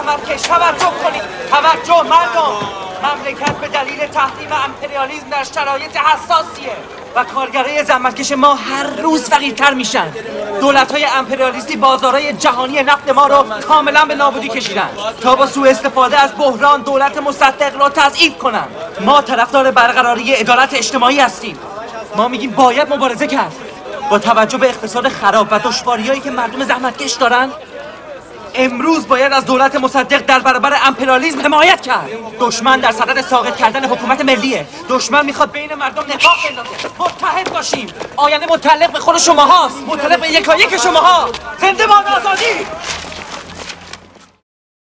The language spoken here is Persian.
زحمتکش توجه کنید. توجه مردم، مملکت به دلیل تحریم امپریالیسم در شرایط حساسیه و کارگرای زحمتکش ما هر روز فقیرتر میشن. دولت‌های امپریالیستی بازارهای جهانی نفت ما رو کاملا به نابودی کشیدن تا با سوء استفاده از بحران دولت مصدق رو تضعیف کنن. ما طرفدار برقراری عدالت اجتماعی هستیم. ما میگیم باید مبارزه کرد. با توجه به اقتصاد خراب و دشواریایی که مردم زحمتکش دارن، امروز باید از دولت مصدق در برابر امپریالیسم حمایت کرد. دشمن در صدد ساقط کردن حکومت ملیه. دشمن میخواد بین مردم نفاق بندازه. متحد باشیم. آینده متعلق به خود شماهاست. متعلق به یکایک شماها. زنده باد آزادی!